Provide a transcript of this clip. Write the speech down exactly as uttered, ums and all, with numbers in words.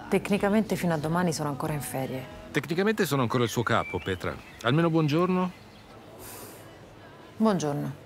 Tecnicamente fino a domani sono ancora in ferie. Tecnicamente sono ancora il suo capo, Petra. Almeno buongiorno. Buongiorno.